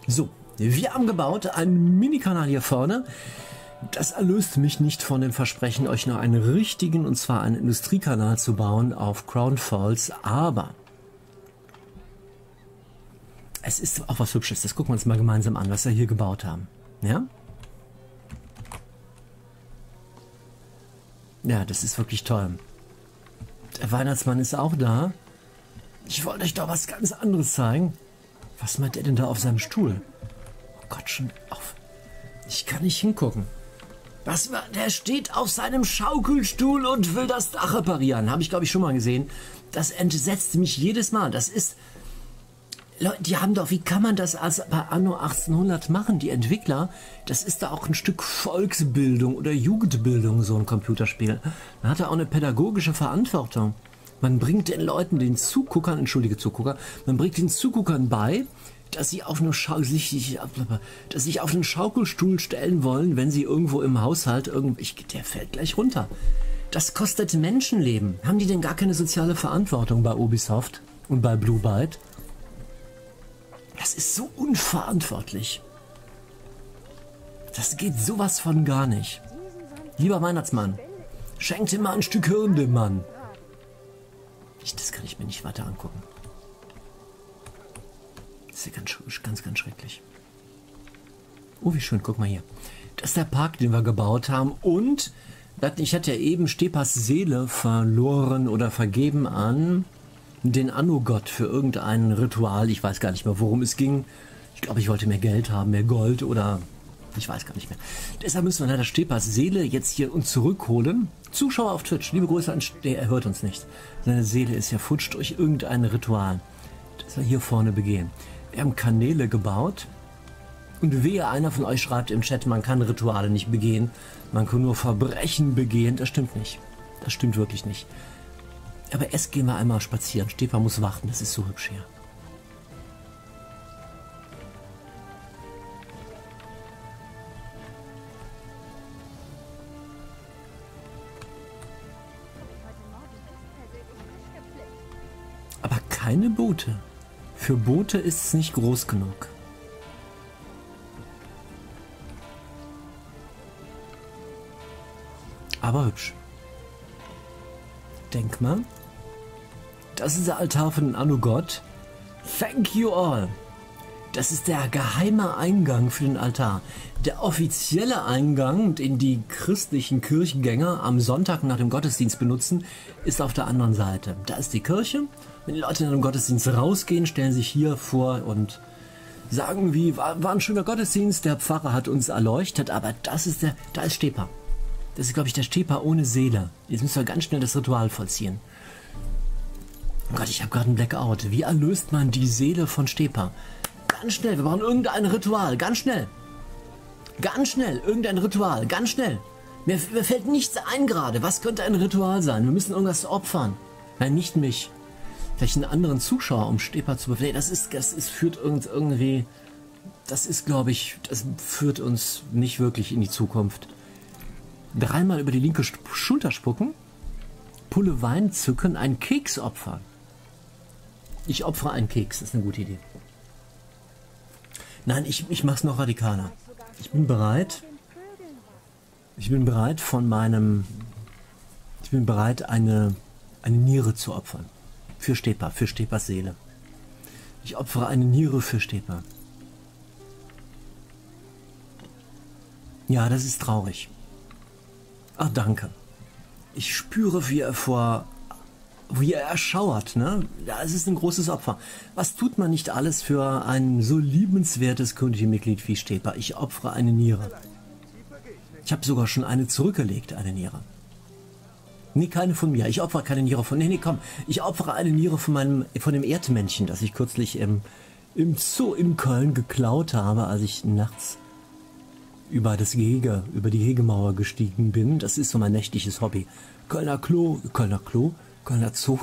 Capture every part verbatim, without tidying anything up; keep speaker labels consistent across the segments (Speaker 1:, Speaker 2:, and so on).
Speaker 1: So, wir haben gebaut einen Mini-Kanal hier vorne. Das erlöst mich nicht von dem Versprechen, euch noch einen richtigen, und zwar einen Industriekanal zu bauen auf Crown Falls, aber es ist auch was Hübsches. Das gucken wir uns mal gemeinsam an, was wir hier gebaut haben. Ja? Ja, das ist wirklich toll. Der Weihnachtsmann ist auch da. Ich wollte euch doch was ganz anderes zeigen. Was meint er denn da auf seinem Stuhl? Oh Gott, schon auf. Ich kann nicht hingucken. Was war, der steht auf seinem Schaukelstuhl und will das Dach reparieren. Habe ich, glaube ich, schon mal gesehen. Das entsetzt mich jedes Mal. Das ist... Leute, die haben doch... Wie kann man das als bei Anno achtzehnhundert machen? Die Entwickler, das ist da auch ein Stück Volksbildung oder Jugendbildung, so ein Computerspiel. Man hat da auch eine pädagogische Verantwortung. Man bringt den Leuten, den Zuguckern, entschuldige Zugucker, man bringt den Zuguckern bei, dass sie auf eine Schau sich, dass sich auf einen Schaukelstuhl stellen wollen, wenn sie irgendwo im Haushalt irgendwie, ich, der fällt gleich runter. Das kostet Menschenleben. Haben die denn gar keine soziale Verantwortung bei Ubisoft und bei Blue Byte? Das ist so unverantwortlich. Das geht sowas von gar nicht. Lieber Weihnachtsmann, schenkt ihm mal ein Stück Hirn, dem Mann. Ich, das kann ich mir nicht weiter angucken. Das ist ja ganz, ganz, ganz schrecklich. Oh, wie schön, guck mal hier. Das ist der Park, den wir gebaut haben. Und ich hatte ja eben Stepas Seele verloren oder vergeben an den Anno-Gott für irgendein Ritual. Ich weiß gar nicht mehr, worum es ging. Ich glaube, ich wollte mehr Geld haben, mehr Gold oder... Ich weiß gar nicht mehr. Deshalb müssen wir leider Stepas Seele jetzt hier uns zurückholen. Zuschauer auf Twitch, liebe Grüße an... Der, er hört uns nicht. Seine Seele ist ja futsch durch irgendein Ritual, das wir hier vorne begehen. Wir haben Kanäle gebaut. Und wehe, einer von euch schreibt im Chat, man kann Rituale nicht begehen. Man kann nur Verbrechen begehen. Das stimmt nicht. Das stimmt wirklich nicht. Aber erst gehen wir einmal spazieren. Stepa muss warten, das ist so hübsch hier. Aber keine Boote. Für Boote ist es nicht groß genug. Aber hübsch. Denk mal. Das ist der Altar von Anno-Gott. Thank you all. Das ist der geheime Eingang für den Altar. Der offizielle Eingang, den die christlichen Kirchengänger am Sonntag nach dem Gottesdienst benutzen, ist auf der anderen Seite. Da ist die Kirche. Wenn die Leute nach dem Gottesdienst rausgehen, stellen sich hier vor und sagen, wie war, war ein schöner Gottesdienst, der Pfarrer hat uns erleuchtet, aber das ist der, da ist Stepa. Das ist, glaube ich, der Stepa ohne Seele. Jetzt müssen wir ganz schnell das Ritual vollziehen. Oh Gott, ich habe gerade einen Blackout. Wie erlöst man die Seele von Stepa? Ganz schnell, wir brauchen irgendein Ritual. Ganz schnell. Ganz schnell, irgendein Ritual. Ganz schnell. Mir, mir fällt nichts ein gerade. Was könnte ein Ritual sein? Wir müssen irgendwas opfern. Nein, nicht mich. Vielleicht einen anderen Zuschauer, um Stepa zu befehlen. Das ist, das ist, führt irgend, irgendwie... Das ist, glaube ich, das führt uns nicht wirklich in die Zukunft. Dreimal über die linke Schulter spucken, Pulle Wein zücken, einen Keks opfern. Ich opfere einen Keks, das ist eine gute Idee. Nein, ich, ich mache es noch radikaler. Ich bin bereit. Ich bin bereit von meinem... Ich bin bereit, eine, eine Niere zu opfern. Für Stepa, für Stepas Seele. Ich opfere eine Niere für Stepa. Ja, das ist traurig. Ach, danke. Ich spüre, wie er vor, wie er erschauert, ne? Ja, es ist ein großes Opfer. Was tut man nicht alles für ein so liebenswertes Community-Mitglied wie Stepa? Ich opfere eine Niere. Ich habe sogar schon eine zurückgelegt, eine Niere. Nee, keine von mir. Ich opfere keine Niere von... Nee, nee, komm. Ich opfere eine Niere von meinem, von dem Erdmännchen, das ich kürzlich im, im Zoo in Köln geklaut habe, als ich nachts über das Gehege, über die Hegemauer gestiegen bin. Das ist so mein nächtliches Hobby. Kölner Klo, Kölner Klo, Kölner Zoo.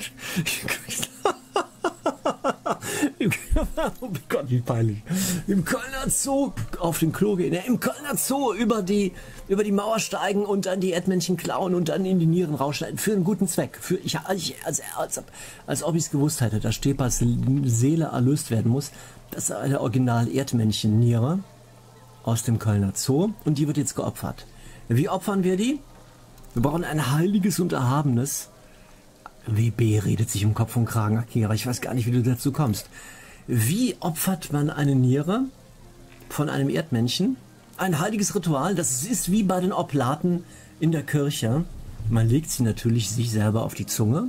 Speaker 1: Oh Gott, wie peinlich. Im Kölner Zoo auf den Klo gehen. Ja, im Kölner Zoo über die, über die Mauer steigen und dann die Erdmännchen klauen und dann in die Nieren rausschneiden. Für einen guten Zweck. Für, ich, als, als, als, als ob ich es gewusst hätte, dass Stepas Seele erlöst werden muss, Das ist eine Original-Erdmännchen-Niere aus dem Kölner Zoo und die wird jetzt geopfert. Wie opfern wir die? Wir brauchen ein heiliges und erhabenes. W B redet sich um Kopf und Kragen, Akira. Ich weiß gar nicht, wie du dazu kommst. Wie opfert man eine Niere von einem Erdmännchen? Ein heiliges Ritual, das ist wie bei den Oblaten in der Kirche. Man legt sie natürlich sich selber auf die Zunge.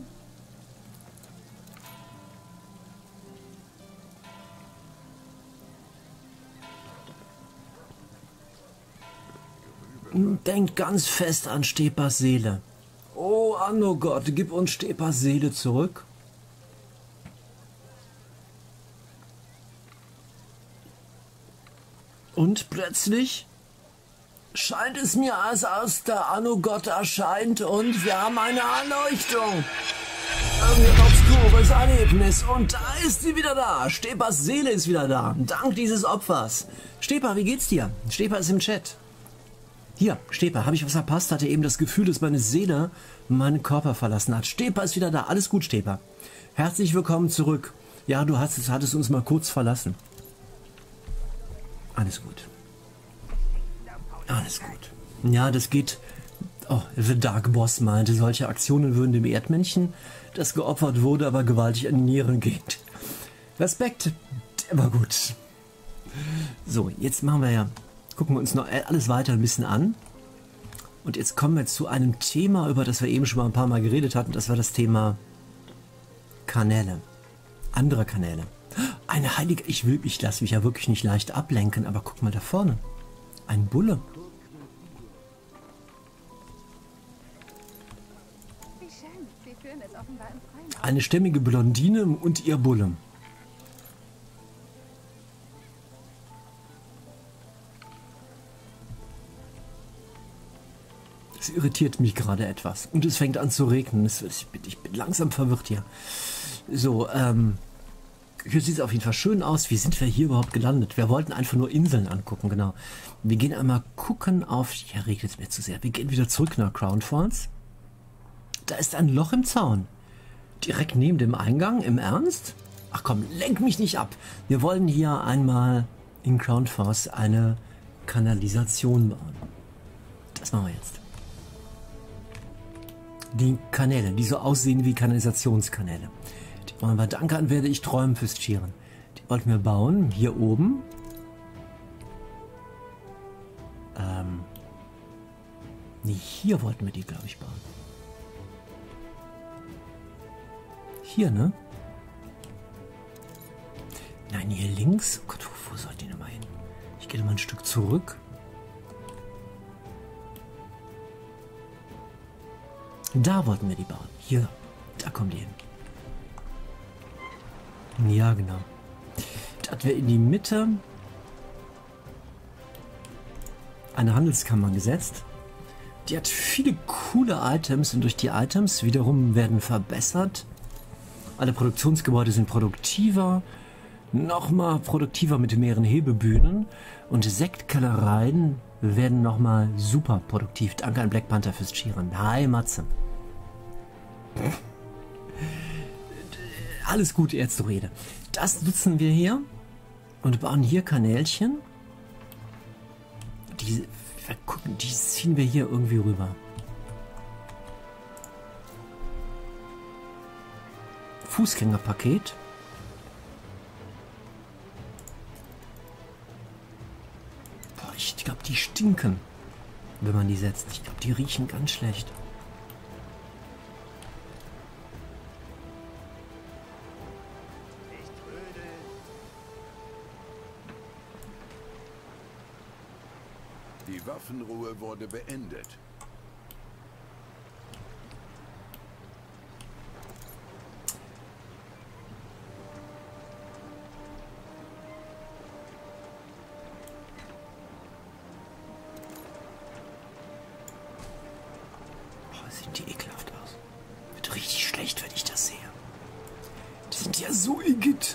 Speaker 1: Denkt ganz fest an Stepers Seele. Oh, Anno Gott, gib uns Stepers Seele zurück. Und plötzlich scheint es mir, als aus der Anno Gott erscheint und wir haben eine Erleuchtung. Irgendein obskures Erlebnis und da ist sie wieder da. Stepers Seele ist wieder da, dank dieses Opfers. Steper, wie geht's dir? Steper ist im Chat. Hier, Steper, habe ich was verpasst? Hatte eben das Gefühl, dass meine Seele meinen Körper verlassen hat. Steper ist wieder da. Alles gut, Steper. Herzlich willkommen zurück. Ja, du hast, hattest uns mal kurz verlassen. Alles gut. Alles gut. Ja, das geht... Oh, The Dark Boss meinte, solche Aktionen würden dem Erdmännchen, das geopfert wurde, aber gewaltig an die Nieren gehen. Respekt, aber gut. So, jetzt machen wir ja... Gucken wir uns noch alles weiter ein bisschen an. Und jetzt kommen wir zu einem Thema, über das wir eben schon mal ein paar Mal geredet hatten. Das war das Thema Kanäle. Andere Kanäle. Eine heilige... Ich will, ich lasse mich ja wirklich nicht leicht ablenken, aber guck mal da vorne. Ein Bulle. Eine stämmige Blondine und ihr Bulle. Das irritiert mich gerade etwas. Und es fängt an zu regnen. Ich bin, ich bin langsam verwirrt hier. So, ähm... hier sieht es auf jeden Fall schön aus. Wie sind wir hier überhaupt gelandet? Wir wollten einfach nur Inseln angucken, genau. Wir gehen einmal gucken auf... Hier regnet es mir zu sehr. Wir gehen wieder zurück nach Crown Falls. Da ist ein Loch im Zaun. Direkt neben dem Eingang. Im Ernst? Ach komm, lenk mich nicht ab. Wir wollen hier einmal in Crown Falls eine Kanalisation bauen. Das machen wir jetzt. Die Kanäle, die so aussehen wie Kanalisationskanäle. Die wollen wir, danke an werde ich träumen fürs Schieren. Die wollten wir bauen, hier oben. Ähm. Nee, hier wollten wir die, glaube ich, bauen. Hier, ne? Nein, hier links. Oh Gott, wo, wo soll die nochmal hin? Ich gehe mal ein Stück zurück. Da wollten wir die bauen. Hier, da kommen die hin. Ja, genau. Da wir in die Mitte eine Handelskammer gesetzt. Die hat viele coole Items und durch die Items wiederum werden verbessert. Alle Produktionsgebäude sind produktiver. Nochmal produktiver mit mehreren Hebebühnen. Und Sektkellereien werden nochmal super produktiv. Danke an Black Panther fürs Cheeren. Hi, Matze. Alles gute Ärzte-Rede. Das nutzen wir hier und bauen hier Kanälchen. Die, gucken, die ziehen wir hier irgendwie rüber. Fußgängerpaket. Boah, ich glaube, die stinken, wenn man die setzt. Ich glaube, die riechen ganz schlecht.
Speaker 2: Die Waffenruhe wurde beendet.
Speaker 1: Oh, sieht die ekelhaft aus. Wird richtig schlecht, wenn ich das sehe. Die sind ja so igitt.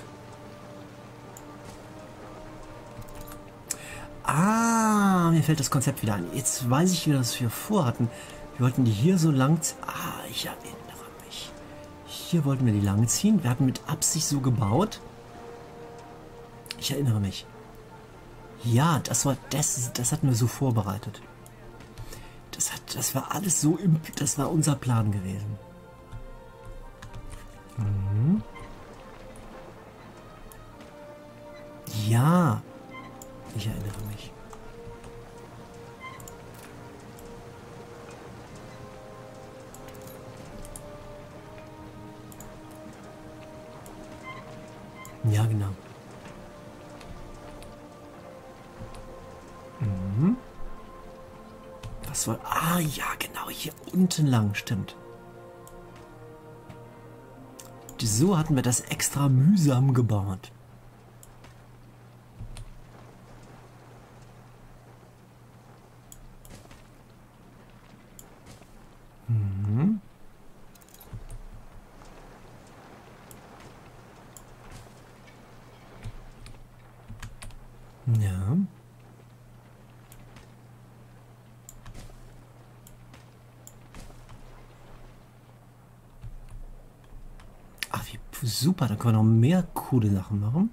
Speaker 1: Ah, mir fällt das Konzept wieder ein. Jetzt weiß ich wieder, was wir vorhatten. Wir wollten die hier so lang... Ah, ich erinnere mich. Hier wollten wir die lang ziehen. Wir hatten mit Absicht so gebaut, Ich erinnere mich. Ja, das war das, das hatten wir so vorbereitet. Das hat, das war alles so, im, das war unser Plan gewesen. Mhm. Ja, ich erinnere mich. Ja, genau. Mhm. Was war... Ah, ja, genau. Hier unten lang, stimmt. So hatten wir das extra mühsam gebaut. Mhm. Ja. Ach, wie super, da können wir noch mehr coole Sachen machen.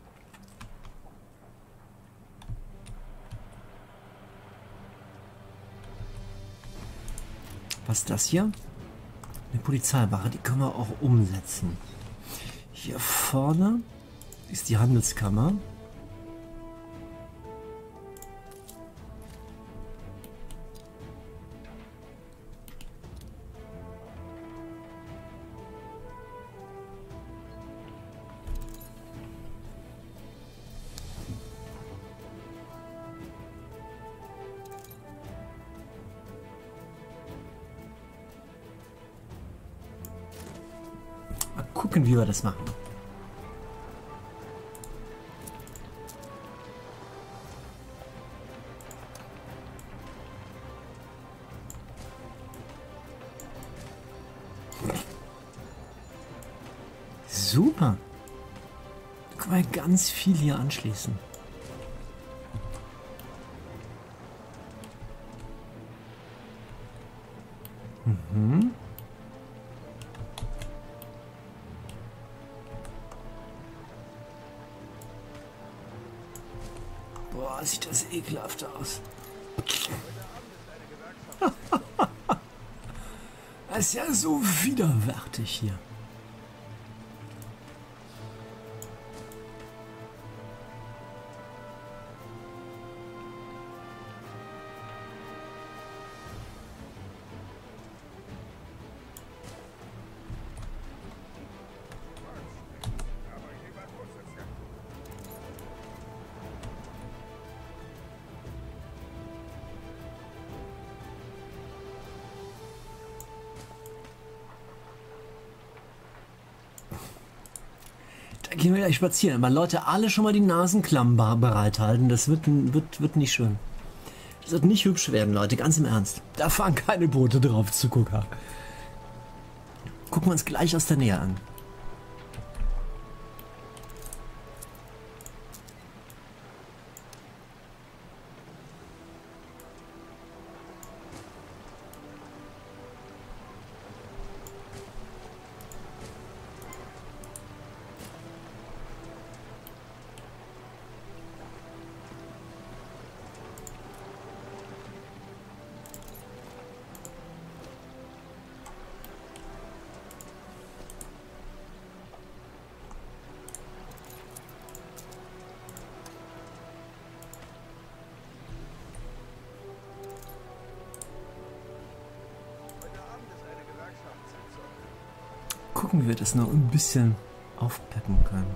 Speaker 1: Was ist das hier? Eine Polizeiwache, die können wir auch umsetzen. Hier vorne ist die Handelskammer. Mal gucken, wie wir das machen. Super. Da können wir ganz viel hier anschließen. Mhm. Boah, sieht das ekelhaft aus. Das ist ja so widerwärtig hier. Da gehen wir gleich spazieren. Aber Leute, alle schon mal die Nasenklammen bereithalten. Das wird, wird, wird nicht schön. Das wird nicht hübsch werden, Leute. Ganz im Ernst. Da fahren keine Boote drauf zu gucken. Gucken wir uns gleich aus der Nähe an. Gucken, wie wir das noch ein bisschen aufpeppen können.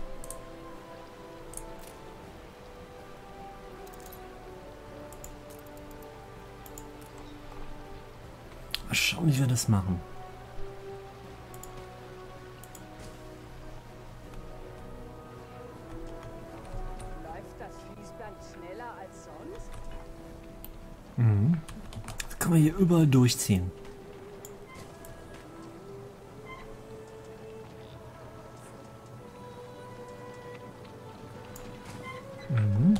Speaker 1: Mal schauen, wie wir das machen.
Speaker 3: Läuft das Fließband schneller als sonst?
Speaker 1: Mhm. Das können wir hier überall durchziehen. Mhm.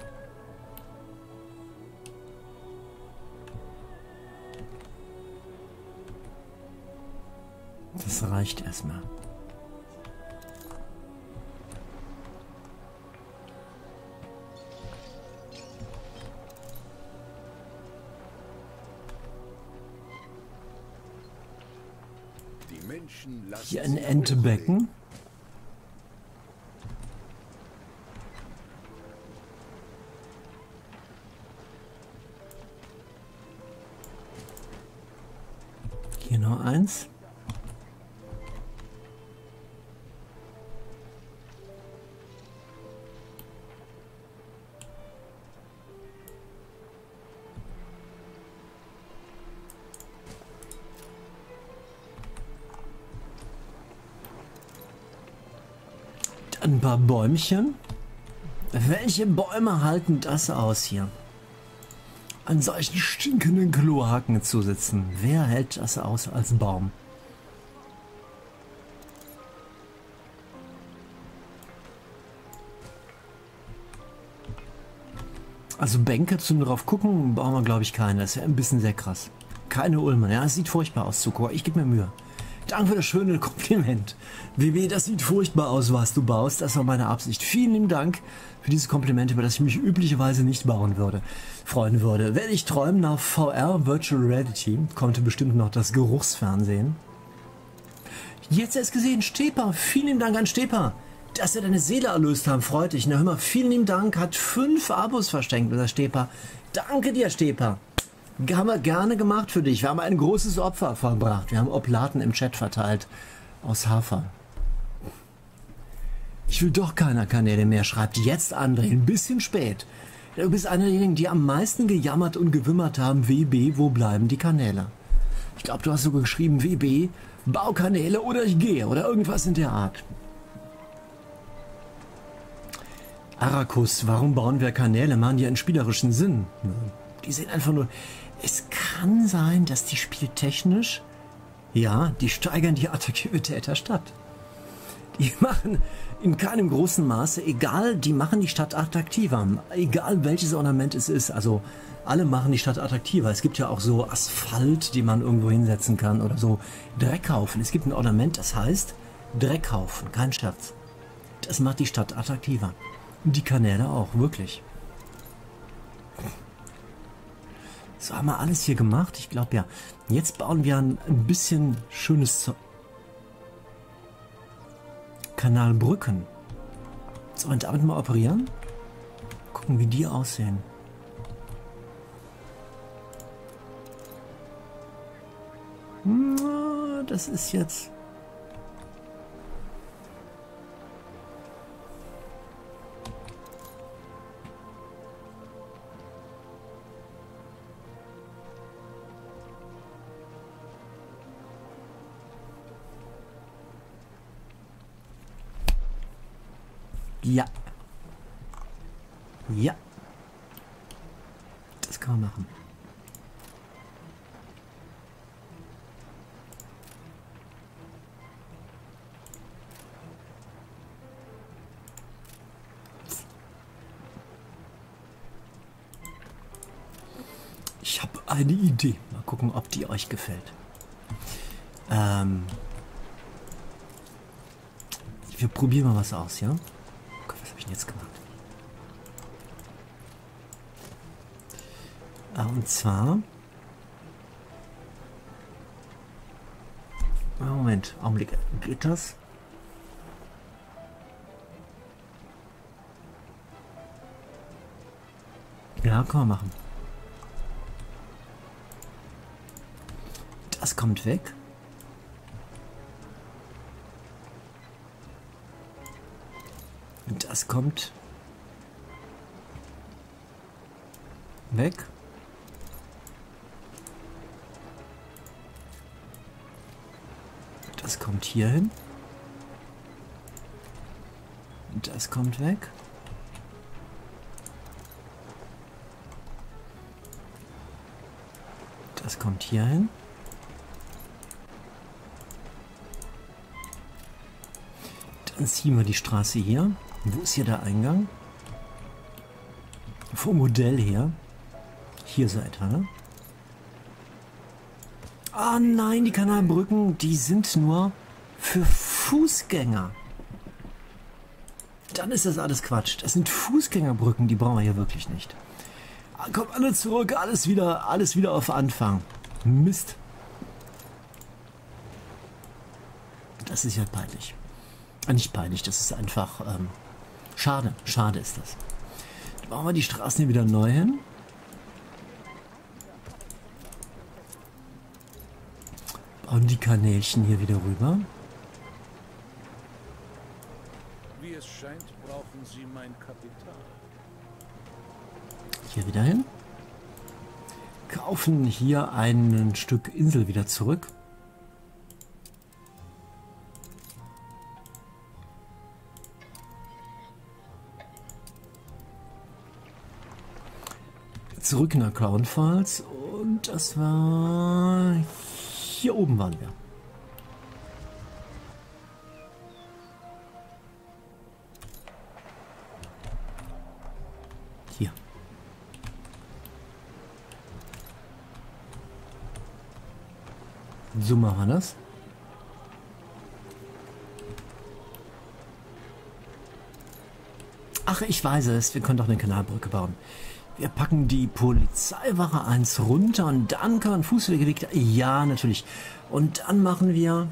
Speaker 1: Das reicht erstmal.
Speaker 2: Menschen lassen
Speaker 1: Hier ein
Speaker 2: sie
Speaker 1: Entebecken. Hier noch eins. Ein paar Bäumchen. Welche Bäume halten das aus hier? An solchen stinkenden Kloaken zu sitzen. Wer hält das aus als Baum? Also Bänke zum drauf gucken, brauchen wir glaube ich keine. Das ist ja ein bisschen sehr krass. Keine Ulmen. Ja, es sieht furchtbar aus, Zuko. Ich gebe mir Mühe. Danke für das schöne Kompliment. W W, das sieht furchtbar aus, was du baust. Das war meine Absicht. Vielen lieben Dank für dieses Kompliment, über das ich mich üblicherweise nicht bauen würde, freuen würde. Wenn ich träume nach V R, Virtual Reality, konnte bestimmt noch das Geruchsfernsehen. Jetzt erst gesehen, Steper. Vielen lieben Dank an Steper, dass wir deine Seele erlöst haben. Freut dich. Na hör mal, vielen lieben Dank. Hat fünf Abos verschenkt, unser Steper. Danke dir, Steper. Haben wir gerne gemacht für dich. Wir haben ein großes Opfer verbracht. Wir haben Oblaten im Chat verteilt aus Hafer. Ich will doch keiner Kanäle mehr, schreibt jetzt André. Ein bisschen spät. Du bist einer derjenigen, die am meisten gejammert und gewimmert haben. W B, wo bleiben die Kanäle? Ich glaube, du hast sogar geschrieben, W B, Baukanäle oder ich gehe oder irgendwas in der Art. Arakus, warum bauen wir Kanäle? Machen die einen spielerischen Sinn? Die sind einfach nur... Es kann sein, dass die spieltechnisch, ja, die steigern die Attraktivität der Stadt. Die machen in keinem großen Maße, egal, die machen die Stadt attraktiver. Egal welches Ornament es ist. Also alle machen die Stadt attraktiver. Es gibt ja auch so Asphalt, die man irgendwo hinsetzen kann oder so Dreckhaufen. Es gibt ein Ornament, das heißt Dreckhaufen, kein Scherz. Das macht die Stadt attraktiver. Und die Kanäle auch, wirklich. So haben wir alles hier gemacht. Ich glaube ja. Jetzt bauen wir ein, ein bisschen schönes Zeug. Kanalbrücken. Sollen wir damit mal operieren? Gucken, wie die aussehen. Na, das ist jetzt... Ja. Ja. Das kann man machen. Ich habe eine Idee. Mal gucken, ob die euch gefällt. Ähm... Wir probieren mal was aus, ja? Gott, was habe ich denn jetzt gemacht? Ah, und zwar... Moment, Augenblick. Geht das? Ja, kann man machen. Das kommt weg. Das kommt weg. Das kommt hier hin. Das kommt weg. Das kommt hier hin. Dann ziehen wir die Straße hier. Wo ist hier der Eingang? Vom Modell her. Hier so etwa, ne? Ah nein, die Kanalbrücken, die sind nur für Fußgänger. Dann ist das alles Quatsch. Das sind Fußgängerbrücken, die brauchen wir hier wirklich nicht. Ah, kommt alle zurück, alles wieder, alles wieder auf Anfang. Mist. Das ist ja peinlich. Äh, nicht peinlich, das ist einfach ähm, schade. Schade ist das. Dann bauen wir die Straßen hier wieder neu hin. Bauen die Kanälchen hier wieder rüber.
Speaker 2: Wie es scheint, brauchen Sie mein Kapital.
Speaker 1: Hier wieder hin. Kaufen hier ein Stück Insel wieder zurück. Zurück nach Crown Falls und das war... Hier oben waren wir. Hier. So machen wir das. Ach, ich weiß es. Wir können doch eine Kanalbrücke bauen. Wir packen die Polizeiwache eins runter und dann kann man Fußwege... Ja, natürlich. Und dann machen wir...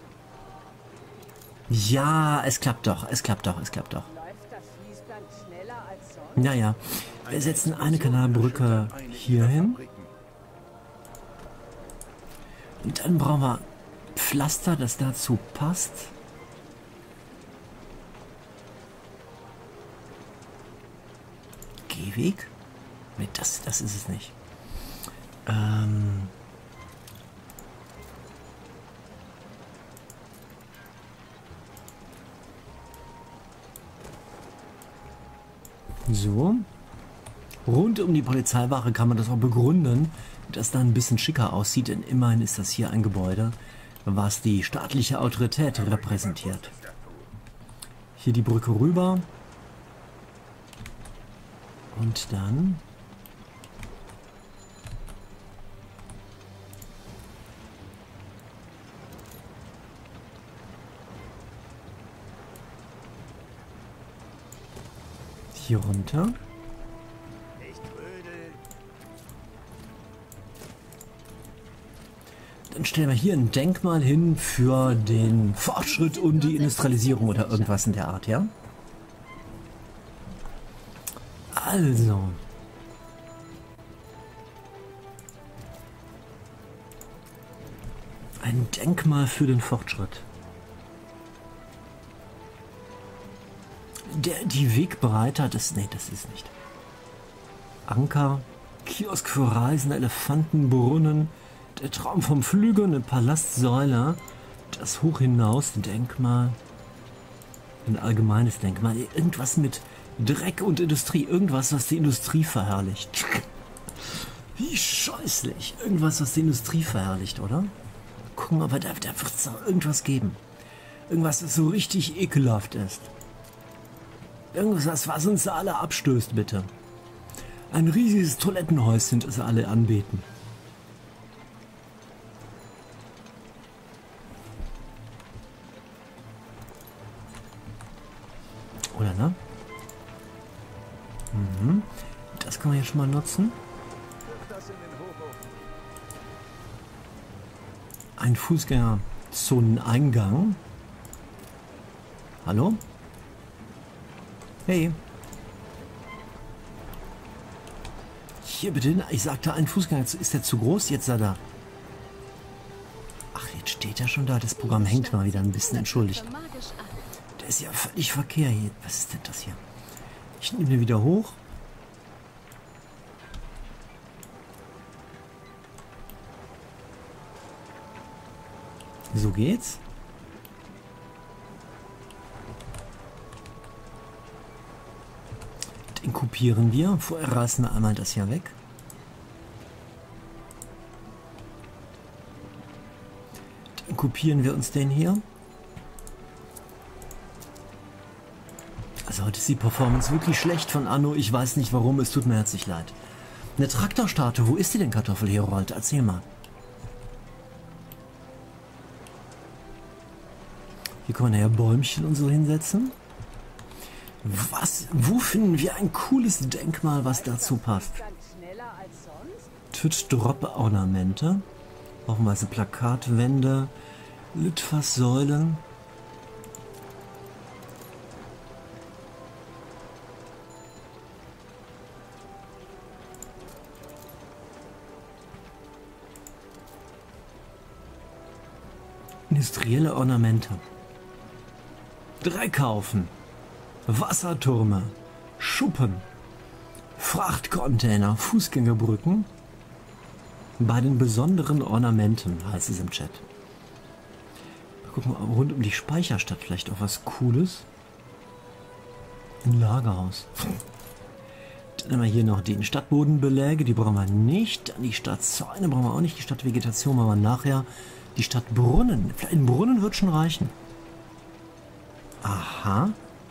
Speaker 1: Ja, es klappt doch. Es klappt doch. Es klappt doch.
Speaker 3: Läuft das Fließband schneller als sonst?
Speaker 1: Naja, wir setzen eine Kanalbrücke hier hin. Und dann brauchen wir Pflaster, das dazu passt. Gehweg? Nee, das, das ist es nicht. Ähm... So. Rund um die Polizeiwache kann man das auch begründen, dass da ein bisschen schicker aussieht, denn immerhin ist das hier ein Gebäude, was die staatliche Autorität repräsentiert. Hier die Brücke rüber. Und dann... hier runter. Dann stellen wir hier ein Denkmal hin für den Fortschritt und die Industrialisierung oder irgendwas in der Art, ja? Also. Ein Denkmal für den Fortschritt. Der, die Wegbereiter, das, nee, das ist nicht. Anker, Kiosk für Reisende, Elefantenbrunnen, der Traum vom Flügel, eine Palastsäule, das hoch hinaus, ein Denkmal, ein allgemeines Denkmal, irgendwas mit Dreck und Industrie, irgendwas, was die Industrie verherrlicht. Wie scheußlich, irgendwas, was die Industrie verherrlicht, oder? Gucken, aber da, da wird es doch irgendwas geben. Irgendwas, was so richtig ekelhaft ist. Irgendwas, was uns alle abstößt, bitte. Ein riesiges Toilettenhäuschen, das alle anbeten. Oder, ne? Mhm. Das kann man ja schon mal nutzen. Ein Fußgängerzoneneingang. Hallo? Hey. Hier bitte, ich sagte, ein Fußgänger, ist der zu groß? Jetzt sei da. Ach, jetzt steht er schon da. Das Programm hängt mal wieder ein bisschen, entschuldigt. Der ist ja völlig verkehr hier. Was ist denn das hier? Ich nehme den wieder hoch. So geht's. Den kopieren wir. Vorher reißen wir einmal das hier weg. Dann kopieren wir uns den hier. Also heute ist die Performance wirklich schlecht von Anno. Ich weiß nicht warum, es tut mir herzlich leid. Eine Traktorstatue, wo ist die denn, Kartoffel Herold? Erzähl mal. Hier kann man ja Bäumchen und so hinsetzen. Was? Wo finden wir ein cooles Denkmal, was dazu passt? Twitch-Drop-Ornamente. Haufenweise Plakatwände. Litfaßsäulen. Industrielle Ornamente. Dreckhaufen. Wassertürme. Schuppen. Frachtcontainer. Fußgängerbrücken. Bei den besonderen Ornamenten heißt es im Chat. Mal gucken, rund um die Speicherstadt vielleicht auch was Cooles. Ein Lagerhaus. Dann haben wir hier noch die Stadtbodenbeläge, die brauchen wir nicht. Dann die Stadtzäune brauchen wir auch nicht. Die Stadtvegetation machen wir nachher. Die Stadtbrunnen. Vielleicht ein Brunnen wird schon reichen. Aha.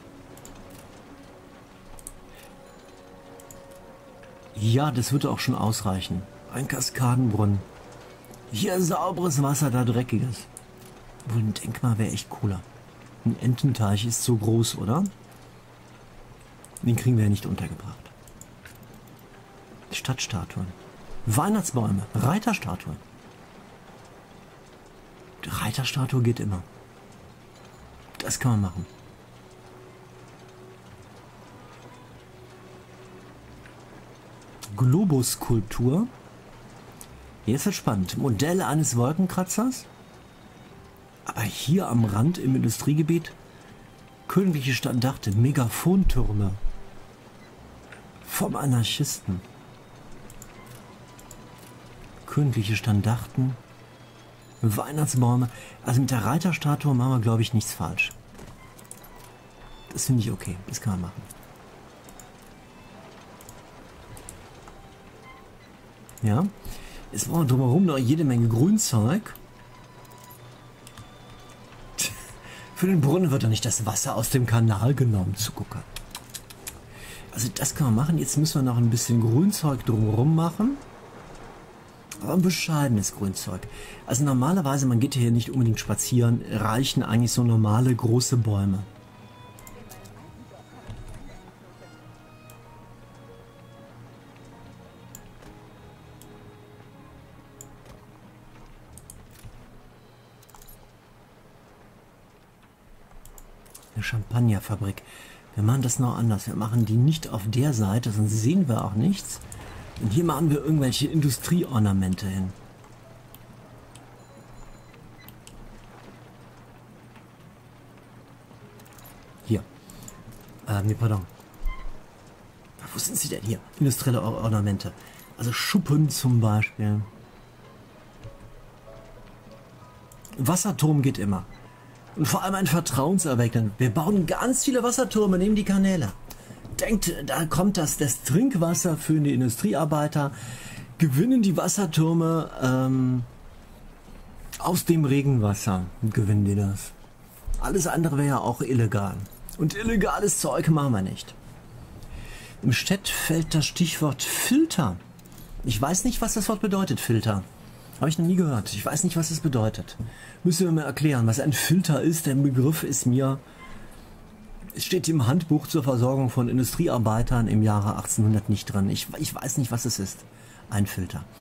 Speaker 1: Ja, das würde auch schon ausreichen. Ein Kaskadenbrunnen. Hier sauberes Wasser, da dreckiges. Wohl ein Denkmal wäre echt cooler. Ein Ententeich ist so groß, oder? Den kriegen wir ja nicht untergebracht. Stadtstatuen. Weihnachtsbäume. Reiterstatuen. Die Reiterstatue geht immer. Das kann man machen. Globuskulptur. Jetzt wird spannend. Modell eines Wolkenkratzers. Aber hier am Rand im Industriegebiet königliche Standarte, Megafontürme vom Anarchisten. Königliche Standarten, Weihnachtsbäume. Also mit der Reiterstatue machen wir, glaube ich, nichts falsch. Das finde ich okay. Das kann man machen. Ja. Jetzt brauchen wir drumherum noch jede Menge Grünzeug. Für den Brunnen wird doch nicht das Wasser aus dem Kanal genommen. Zugucker. Also das kann man machen. Jetzt müssen wir noch ein bisschen Grünzeug drumherum machen. Aber ein bescheidenes Grünzeug. Also normalerweise, man geht hier nicht unbedingt spazieren, reichen eigentlich so normale große Bäume. Eine Champagnerfabrik. Wir machen das noch anders. Wir machen die nicht auf der Seite, sonst sehen wir auch nichts. Und hier machen wir irgendwelche Industrieornamente hin. Hier. Äh, nee, pardon. Wo sind sie denn hier? Industrielle Or Ornamente. Also Schuppen zum Beispiel. Wasserturm geht immer. Und vor allem ein vertrauenserweckend. Wir bauen ganz viele Wassertürme neben die Kanäle. Denkt, da kommt das, das Trinkwasser für die Industriearbeiter. Gewinnen die Wassertürme ähm, aus dem Regenwasser. Gewinnen die das. Alles andere wäre ja auch illegal. Und illegales Zeug machen wir nicht. Im Chat fällt das Stichwort Filter. Ich weiß nicht, was das Wort bedeutet, Filter. Habe ich noch nie gehört. Ich weiß nicht, was es bedeutet. Müssen wir mir erklären, was ein Filter ist. Der Begriff ist mir... Es steht im Handbuch zur Versorgung von Industriearbeitern im Jahre achtzehnhundert nicht drin. Ich, ich weiß nicht, was es ist. Ein Filter.